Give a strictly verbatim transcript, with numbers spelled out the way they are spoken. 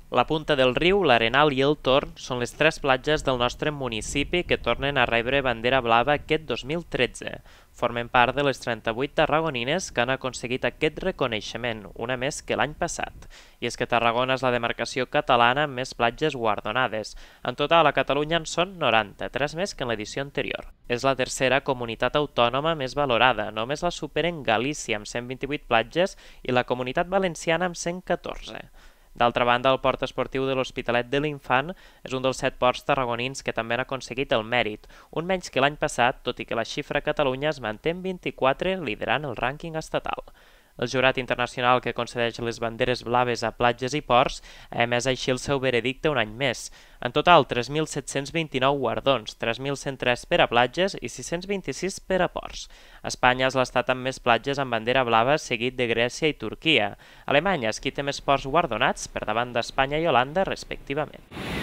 La Punta del Riu, l'Arenal i el Torn són les tres platges del nostre municipi que tornen a rebre bandera blava aquest dos mil tretze. Formen part de les trenta-vuit tarragonines que han aconseguit aquest reconeixement, una més que l'any passat. I és que Tarragona és la demarcació catalana amb més platges guardonades. En total, a Catalunya en són noranta, tres més que en l'edició anterior. És la tercera comunitat autònoma més valorada, només la superen Galícia amb cent vint-i-vuit platges i la Comunitat Valenciana amb cent catorze. D'altra banda, el port esportiu de l'Hospitalet de l'Infant és un dels set ports tarragonins que també han aconseguit el mèrit, un menys que l'any passat, tot i que la xifra a Catalunya es manté en vint-i-quatre, liderant el rànquing estatal. El jurat internacional que concedeix les banderes blaves a platges i ports ha emès així el seu veredicte un any més. En total, tres mil set-cents vint-i-nou guardons, tres mil cent tres per a platges i sis-cents vint-i-sis per a ports. Espanya és l'estat amb més platges amb bandera blava, seguit de Grècia i Turquia. Alemanya és qui té més ports guardonats, per davant d'Espanya i Holanda, respectivament.